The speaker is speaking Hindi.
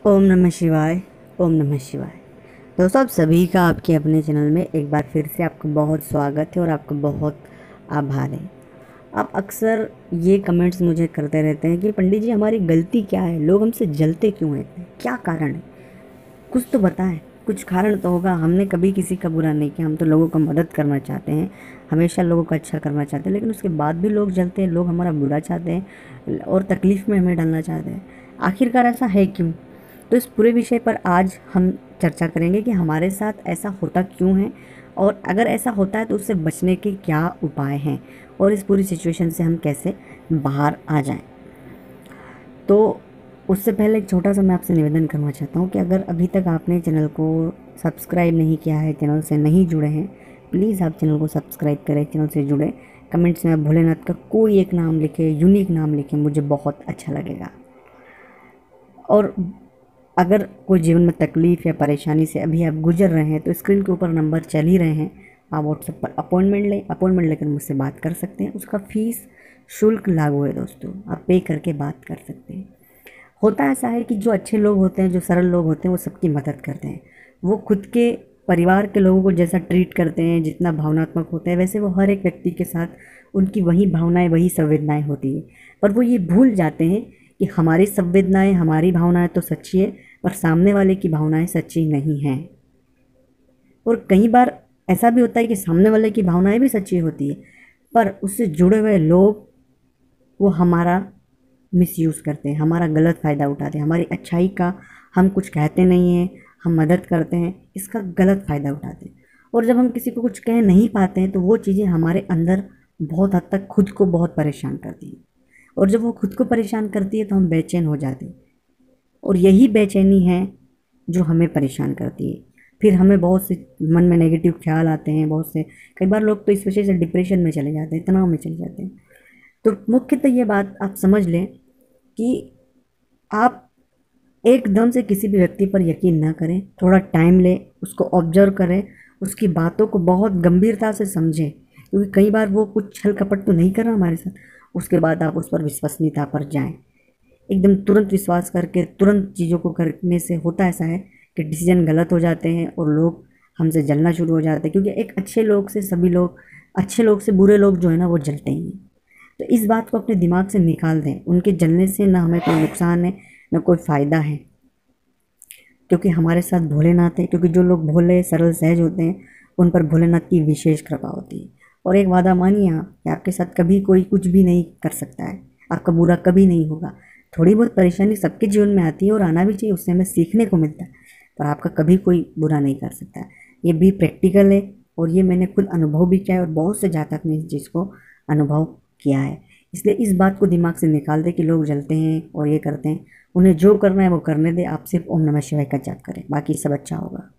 ओम नमः शिवाय। ओम नमः शिवाय। दोस्तों, आप सभी का आपके अपने चैनल में एक बार फिर से आपका बहुत स्वागत है और आपका बहुत आभार है। आप अक्सर ये कमेंट्स मुझे करते रहते हैं कि पंडित जी, हमारी गलती क्या है, लोग हमसे जलते क्यों हैं, क्या कारण है, कुछ तो बताएं। कुछ कारण तो होगा। हमने कभी किसी का बुरा नहीं किया, हम तो लोगों का मदद करना चाहते हैं, हमेशा लोगों का अच्छा करना चाहते हैं, लेकिन उसके बाद भी लोग जलते हैं, लोग हमारा बुरा चाहते हैं और तकलीफ़ में हमें डालना चाहते हैं। आखिरकार ऐसा है क्यों? तो इस पूरे विषय पर आज हम चर्चा करेंगे कि हमारे साथ ऐसा होता क्यों है और अगर ऐसा होता है तो उससे बचने के क्या उपाय हैं और इस पूरी सिचुएशन से हम कैसे बाहर आ जाएं। तो उससे पहले एक छोटा सा मैं आपसे निवेदन करना चाहता हूँ कि अगर अभी तक आपने चैनल को सब्सक्राइब नहीं किया है, चैनल से नहीं जुड़े हैं, प्लीज़ आप चैनल को सब्सक्राइब करें, चैनल से जुड़े। कमेंट्स में आप भोलेनाथ का कोई एक नाम लिखें, यूनिक नाम लिखें, मुझे बहुत अच्छा लगेगा। और अगर कोई जीवन में तकलीफ़ या परेशानी से अभी आप गुजर रहे हैं तो स्क्रीन के ऊपर नंबर चल ही रहे हैं, आप व्हाट्सएप पर अपॉइंटमेंट लें, अपॉइंटमेंट लेकर मुझसे बात कर सकते हैं। उसका फ़ीस शुल्क लागू है दोस्तों, आप पे करके बात कर सकते हैं। होता ऐसा है कि जो अच्छे लोग होते हैं, जो सरल लोग होते हैं, वो सबकी मदद करते हैं। वो खुद के परिवार के लोगों को जैसा ट्रीट करते हैं, जितना भावनात्मक होते हैं, वैसे वो हर एक व्यक्ति के साथ उनकी वही भावनाएं, वही संवेदनाएं होती हैं। पर वो ये भूल जाते हैं कि हमारी संवेदनाएं, हमारी भावनाएं तो सच्ची है, पर सामने वाले की भावनाएं सच्ची नहीं हैं। और कई बार ऐसा भी होता है कि सामने वाले की भावनाएं भी सच्ची होती है, पर उससे जुड़े हुए लोग वो हमारा मिसयूज़ करते हैं, हमारा गलत फ़ायदा उठाते हैं, हमारी अच्छाई का हम कुछ कहते नहीं हैं, हम मदद करते हैं, इसका गलत फ़ायदा उठाते हैं। और जब हम किसी को कुछ कह नहीं पाते हैं तो वो चीज़ें हमारे अंदर बहुत हद तक खुद को बहुत परेशान करती हैं। और जब वो खुद को परेशान करती है तो हम बेचैन हो जाते हैं, और यही बेचैनी है जो हमें परेशान करती है। फिर हमें बहुत से मन में नेगेटिव ख्याल आते हैं, बहुत से कई बार लोग तो इस वजह से डिप्रेशन में चले जाते हैं, तनाव में चले जाते हैं। तो मुख्यतः ये बात आप समझ लें कि आप एकदम से किसी भी व्यक्ति पर यकीन ना करें, थोड़ा टाइम लें, उसको ऑब्जर्व करें, उसकी बातों को बहुत गंभीरता से समझें, क्योंकि कई बार वो कुछ छल कपट तो नहीं कर रहा हमारे साथ। उसके बाद आप उस पर विश्वसनीयता पर जाएं। एकदम तुरंत विश्वास करके तुरंत चीज़ों को करने से होता ऐसा है कि डिसीजन गलत हो जाते हैं और लोग हमसे जलना शुरू हो जाते हैं, क्योंकि एक अच्छे लोग से सभी लोग, अच्छे लोग से बुरे लोग जो है ना, वो जलते ही हैं। तो इस बात को अपने दिमाग से निकाल दें। उनके जलने से ना हमें कोई नुकसान है, ना कोई फ़ायदा है, क्योंकि हमारे साथ भोलेनाथ है। क्योंकि जो लोग भोले, सरल, सहज होते हैं, उन पर भोलेनाथ की विशेष कृपा होती है। और एक वादा मानिए आप कि आपके साथ कभी कोई कुछ भी नहीं कर सकता है, आपका बुरा कभी नहीं होगा। थोड़ी बहुत परेशानी सबके जीवन में आती है और आना भी चाहिए, उससे हमें सीखने को मिलता है, पर आपका कभी कोई बुरा नहीं कर सकता है। ये भी प्रैक्टिकल है और ये मैंने खुद अनुभव भी किया है, और बहुत से जातक ने इस चीज़ को अनुभव किया है। इसलिए इस बात को दिमाग से निकाल दे कि लोग जलते हैं और ये करते हैं, उन्हें जो करना है वो करने दे। आप सिर्फ ओम नमः शिवाय का जाप करें, बाकी सब अच्छा होगा।